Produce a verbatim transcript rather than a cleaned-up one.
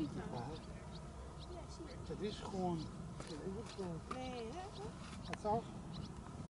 schieten. Ja, Ja, zie je. het is gewoon. Het is gewoon. Nee, hè? Het is af.